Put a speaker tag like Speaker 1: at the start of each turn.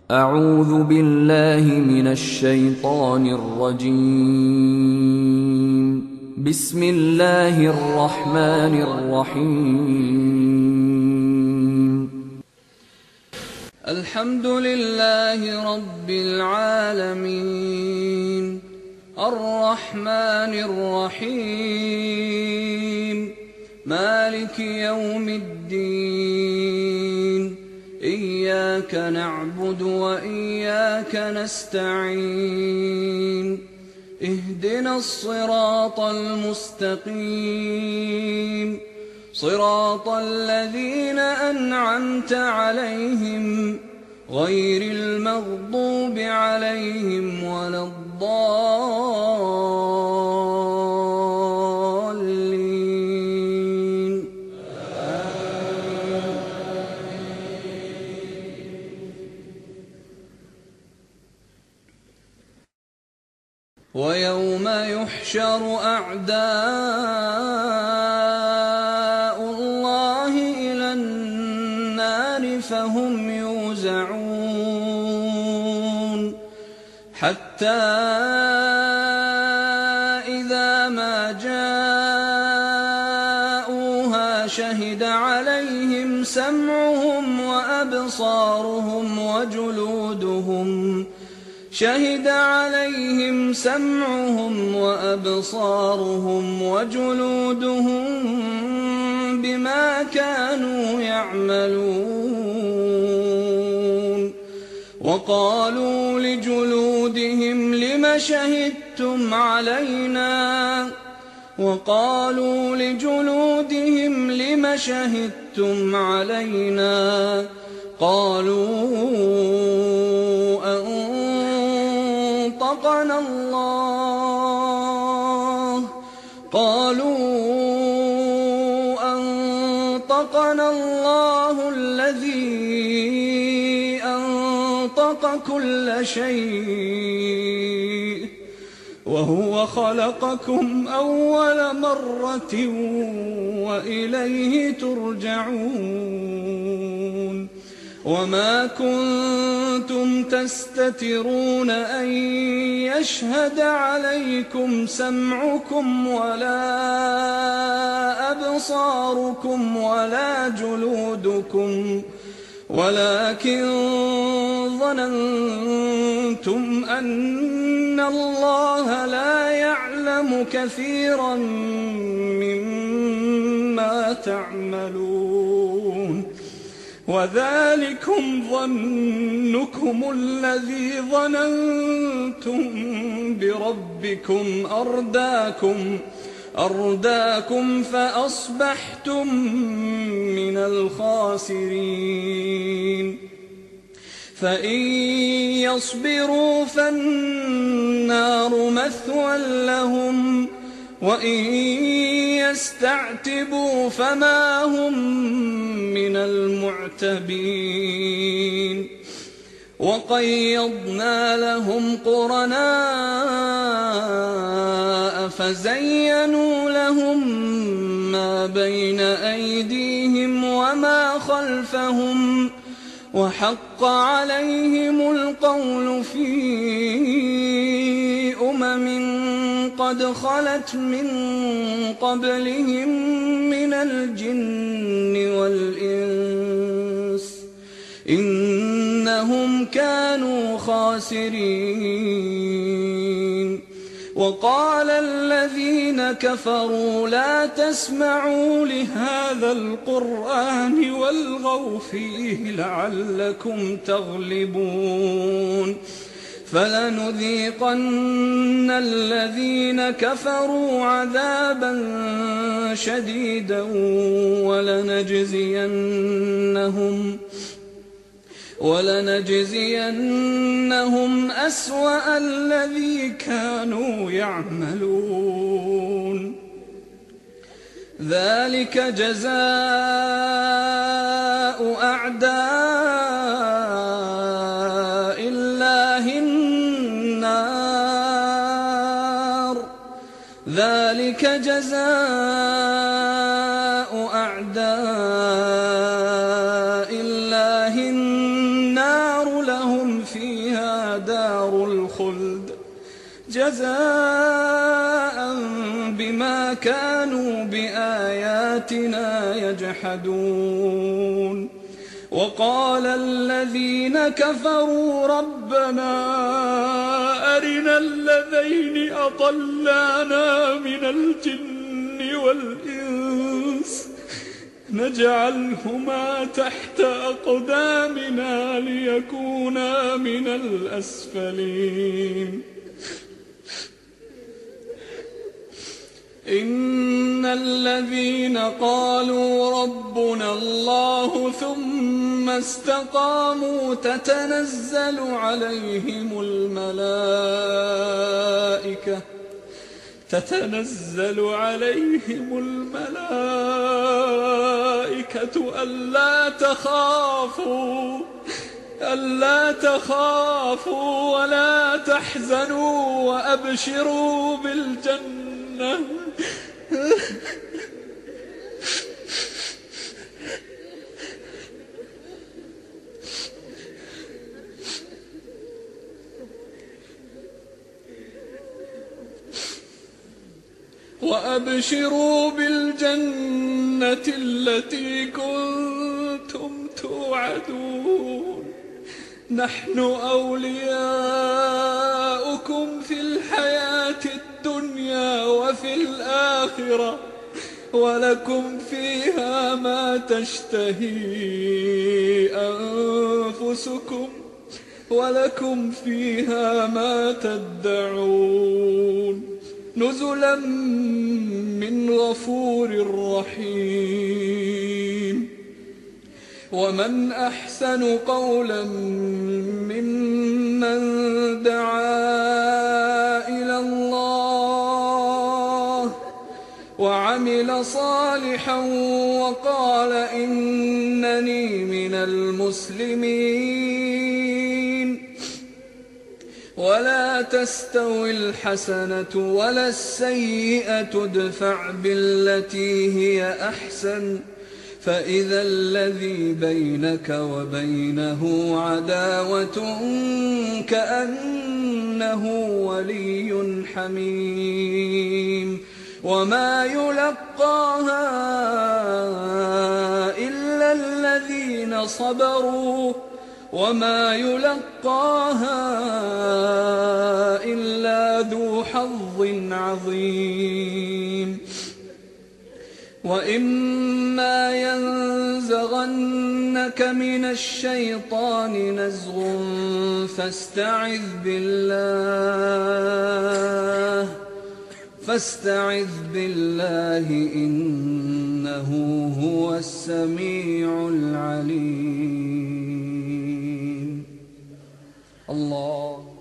Speaker 1: أعوذ بالله من الشيطان الرجيم. بسم الله الرحمن الرحيم. الحمد لله رب العالمين، الرحمن الرحيم، مالك يوم الدين، إياك نعبد وإياك نستعين، اهدنا الصراط المستقيم، صراط الذين أنعمت عليهم غير المغضوب عليهم ولا الضالين. ويوم يحشر أعداء الله إلى النار فهم يوزعون، حتى إذا ما جاءوها شهد عليهم سمعهم وأبصارهم وجلودهم بما كانوا يعملون. وقالوا لجلودهم لم شهدتم علينا قالوا أنطقنا الله الذي أنطق كل شيء وهو خلقكم أول مرة وإليه ترجعون. وما كنتم تستترون أن يشهد عليكم سمعكم ولا أبصاركم ولا جلودكم، ولكن ظننتم أن الله لا يعلم كثيرا مما تعملون. وذلكم ظنكم الذي ظننتم بربكم أرداكم فأصبحتم من الخاسرين. فإن يصبروا فالنار مثوى لهم، وإن يستعتبوا فما هم من المعتبين. وقيضنا لهم قرناء فزينوا لهم ما بين أيديهم وما خلفهم، وحق عليهم القول في قد خلت من قبلهم من الجن والإنس إنهم كانوا خاسرين. وقال الذين كفروا لا تسمعوا لهذا القرآن والغوا فيه لعلكم تغلبون. فلنذيقن الذين كفروا عذابا شديدا ولنجزينهم أسوأ الذي كانوا يعملون. ذلك جزاء أعداء الله النار، ذلك جزاء أعداء الله النار لهم لهم فيها دار الخلد جزاء بما كانوا بآياتنا يجحدون. وقال الذين كفروا ربنا أرنا الذين أضلانا من الجن والإنس نجعلهما تحت أقدامنا ليكونا من الأسفلين. إن الذين قالوا ربنا الله ثم استقاموا تتنزل عليهم الملائكة ألا تخافوا ولا تحزنوا وأبشروا بالجنة التي كنتم توعدون. نحن أولياؤكم في الحياة الدنيا وفي الآخرة ولكم فيها ما تشتهي أنفسكم ولكم فيها ما تدعون نزلا من غفور رحيم. ومن أحسن قولا ممن دعا إلى الله وعمل صالحا وقال إنني من المسلمين. ولا تستوي الحسنة ولا السيئة ادفع بالتي هي أحسن فإذا الذي بينك وبينه عداوة كأنه ولي حميم. وما يلقاها إلا الذين صبروا وما يلقاها إلا ذو حظ عظيم. وإما ينزغنك من الشيطان نزغ فاستعذ بالله إنه هو السميع العليم. الله